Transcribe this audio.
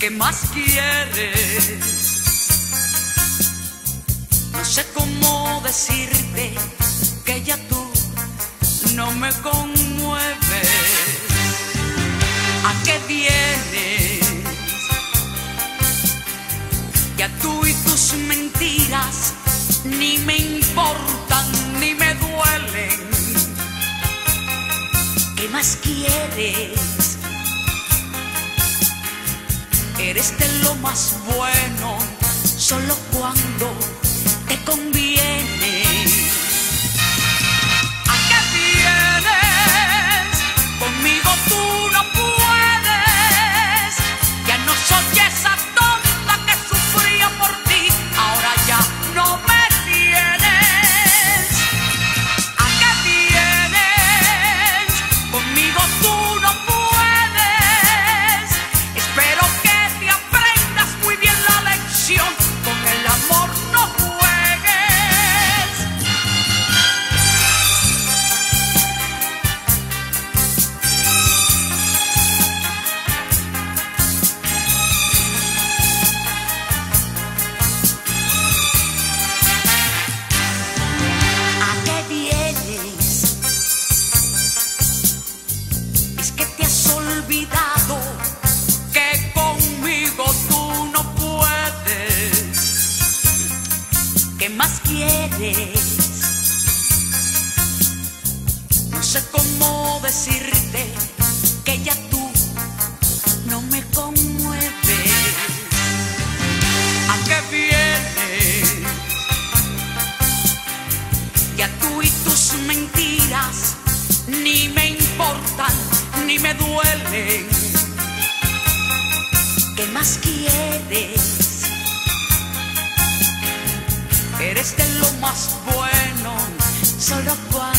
¿Qué más quieres? No sé cómo decirte que ya tú no me conmueves. ¿A qué vienes? Ya tú y tus mentiras ni me importan ni me duelen. ¿Qué más quieres? Eres de lo más bueno, solo cuando te conviene. ¿A qué vienes? Conmigo tú no puedes. Ya no soy esa tonta que sufría por ti, ahora ya no me tienes. ¿A qué vienes? Conmigo tú no puedes. Espero que te aprendas muy bien la lección. Con el amor no juegues. ¿A qué vienes? Es que te has olvidado que conmigo tú no puedes. ¿Qué más quieres? No sé cómo decirte que ya tú no me conmueves. ¿A qué vienes? Ya tú y tus mentiras ni me importan ni me duelen. ¿Qué más quieres? Eres de lo más bueno, solo cuando